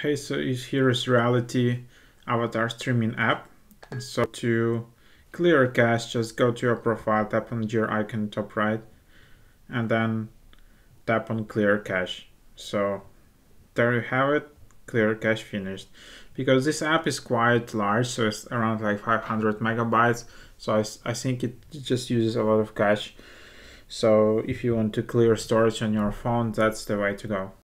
Hey, so here is Reality avatar streaming app. So to clear cache, just go to your profile, tap on your icon top right, and then tap on clear cache. So there you have it, clear cache finished. Because this app is quite large, so it's around like 500 megabytes. So I think it just uses a lot of cache. So if you want to clear storage on your phone, that's the way to go.